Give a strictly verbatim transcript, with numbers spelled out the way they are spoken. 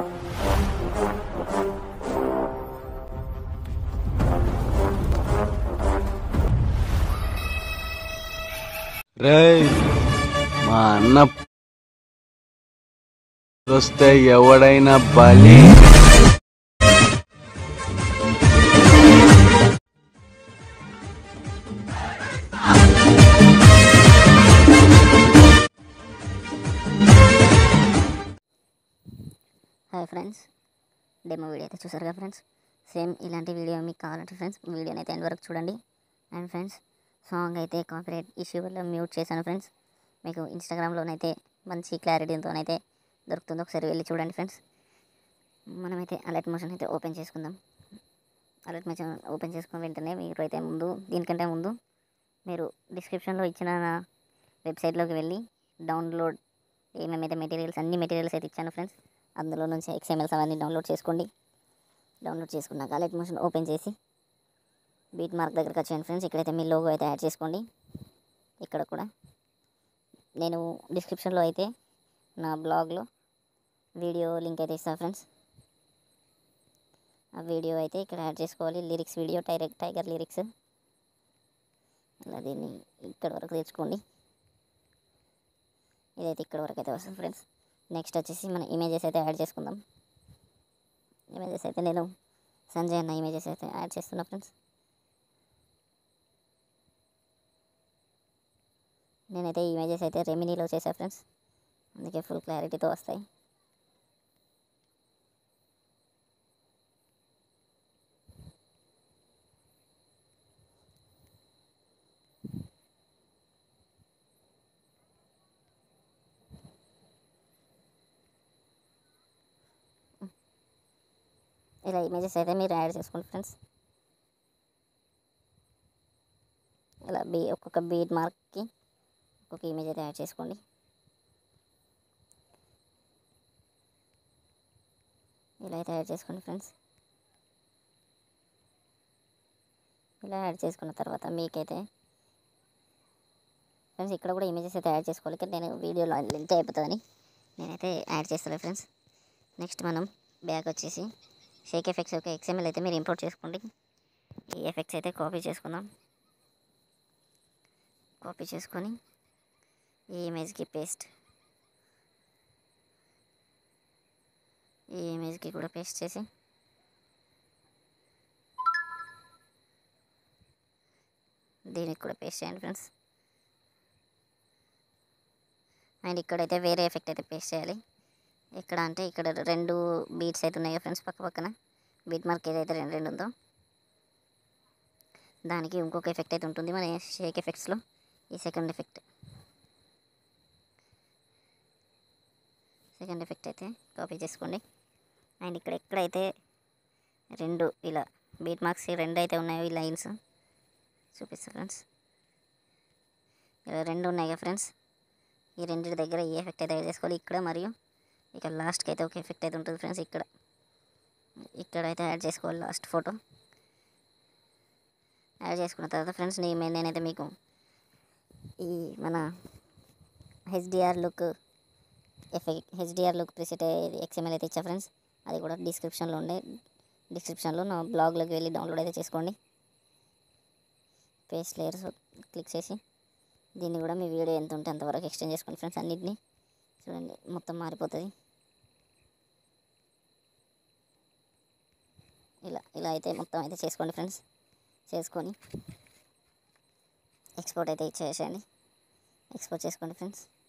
రేయ్ మా అన్న వస్తే ఎవడైనా బలి. హాయ్ ఫ్రెండ్స్, డెమో వీడియో అయితే చూసారు కదా ఫ్రెండ్స్. సేమ్ ఇలాంటి వీడియో మీకు కావాలంటే ఫ్రెండ్స్ వీడియోని అయితే ఎండ్ వరకు చూడండి. అండ్ ఫ్రెండ్స్, సాంగ్ అయితే కాపీరైట్ ఇష్యూ వల్ల మ్యూట్ చేశాను ఫ్రెండ్స్. మీకు ఇన్స్టాగ్రామ్లోనైతే మంచి క్లారిటీతోనైతే దొరుకుతుంది, ఒకసారి వెళ్ళి చూడండి ఫ్రెండ్స్. మనమైతే అలర్ట్ మోషన్ అయితే ఓపెన్ చేసుకుందాం. అలర్ట్ మోషన్ ఓపెన్ చేసుకున్న వెంటనే మీరు అయితే ముందు దీనికంటే ముందు మీరు డిస్క్రిప్షన్లో ఇచ్చిన నా వెబ్సైట్లోకి వెళ్ళి డౌన్లోడ్ ఏమేమైతే మెటీరియల్స్ అన్ని మెటీరియల్స్ అయితే ఇచ్చాను ఫ్రెండ్స్, అందులో నుంచి ఎక్స్ఎంఎల్స్ అవన్నీ డౌన్లోడ్ చేసుకోండి. డౌన్లోడ్ చేసుకున్నాక అలర్ట్ మోషన్ ఓపెన్ చేసి బీట్ మార్క్ దగ్గరకు వచ్చేయండి ఫ్రెండ్స్. ఇక్కడైతే మీ లోగో అయితే యాడ్ చేసుకోండి. ఇక్కడ కూడా నేను డిస్క్రిప్షన్లో అయితే నా బ్లాగ్లో వీడియో లింక్ అయితే ఇస్తాను ఫ్రెండ్స్. ఆ వీడియో అయితే ఇక్కడ యాడ్ చేసుకోవాలి. Lyrics video tiger tiger lyrics ఇలా దీన్ని ఇక్కడ వరకు తెచ్చుకోండి. ఇదైతే ఇక్కడ వరకు అయితే వస్తుంది ఫ్రెండ్స్. నెక్స్ట్ వచ్చేసి మన ఇమేజెస్ అయితే యాడ్ చేసుకుందాం. ఇమేజెస్ అయితే నేను సంజయ్ అన్న ఇమేజెస్ అయితే యాడ్ చేస్తున్నా ఫ్రెండ్స్. నేనైతే ఈ ఇమేజెస్ అయితే రెమినీలో చేసా ఫ్రెండ్స్, అందుకే ఫుల్ క్లారిటీతో వస్తాయి. ఇలా ఇమేజెస్ అయితే మీరు యాడ్ చేసుకోండి ఫ్రెండ్స్. ఇలా బీ ఒక్కొక్క బీట్ మార్క్కి ఒక్కొక్క ఇమేజ్ అయితే యాడ్ చేసుకోండి. ఇలా అయితే యాడ్ చేసుకోండి ఫ్రెండ్స్. ఇలా యాడ్ చేసుకున్న తర్వాత మీకైతే ఫ్రెండ్స్ ఇక్కడ కూడా ఇమేజెస్ అయితే యాడ్ చేసుకోవాలి. కానీ నేను వీడియోలో లెంత్ అయిపోతుందని నేనైతే యాడ్ చేస్తాను ఫ్రెండ్స్. నెక్స్ట్ మనం బ్యాక్ వచ్చేసి షేక్ ఎఫెక్ట్స్ ఒక ఎక్స్ఎంఎల్ అయితే మీరు ఇంపోర్ట్ చేసుకోండి. ఈ ఎఫెక్ట్స్ అయితే కాపీ చేసుకుందాం. కాపీ చేసుకొని ఈ ఇమేజ్కి పేస్ట్, ఈ ఇమేజ్కి కూడా పేస్ట్ చేసి దీనికి కూడా పేస్ట్ చేయండి ఫ్రెండ్స్. అండ్ ఇక్కడైతే వేరే ఎఫెక్ట్ అయితే పేస్ట్ చేయాలి. ఇక్కడ అంటే ఇక్కడ రెండు బీట్స్ అయితే ఉన్నాయి ఫ్రెండ్స్, పక్క పక్కన బీట్ మార్క్ ఏదైతే రెండు రెండు ఉందో దానికి ఇంకొక ఎఫెక్ట్ అయితే ఉంటుంది మన షేక్ ఎఫెక్ట్స్లో. ఈ సెకండ్ ఎఫెక్ట్ సెకండ్ ఎఫెక్ట్ అయితే కాపీ చేసుకోండి. అండ్ ఇక్కడ ఎక్కడైతే రెండు ఇలా బీట్ మార్క్స్ రెండు అయితే ఉన్నాయో ఈ లైన్స్ చూపిస్తాను ఫ్రెండ్స్. ఇలా రెండు ఉన్నాయి కదా ఫ్రెండ్స్, ఈ రెండింటి దగ్గర ఈ ఎఫెక్ట్ అయితే యాడ్ చేసుకోవాలి. ఇక్కడ మరియు ఇక్కడ లాస్ట్కి అయితే ఒక ఎఫెక్ట్ అయితే ఉంటుంది ఫ్రెండ్స్. ఇక్కడ ఇక్కడ అయితే యాడ్ చేసుకోవాలి లాస్ట్ ఫోటో. యాడ్ చేసుకున్న తర్వాత ఫ్రెండ్స్ నేను నేనైతే మీకు ఈ మన HDR look effect HDR look preset XML అయితే ఇచ్చా ఫ్రెండ్స్. అది కూడా డిస్క్రిప్షన్లో ఉండే డిస్క్రిప్షన్లో నా బ్లాగ్లోకి వెళ్ళి డౌన్లోడ్ అయితే చేసుకోండి. పేస్ట్ లేయర్స్ క్లిక్ చేసి దీన్ని కూడా మీ వీడియో ఎంత ఉంటే అంతవరకు ఎక్స్టెండ్ చేసుకోండి ఫ్రెండ్స్. అన్నిటిని చూడండి మొత్తం మారిపోతుంది. ఇలా ఇలా అయితే మొత్తం అయితే చేసుకోండి ఫ్రెండ్స్. చేసుకొని ఎక్స్పోర్ట్ అయితే ఇచ్చేసేయండి. ఎక్స్పోర్ట్ చేసుకోండి ఫ్రెండ్స్.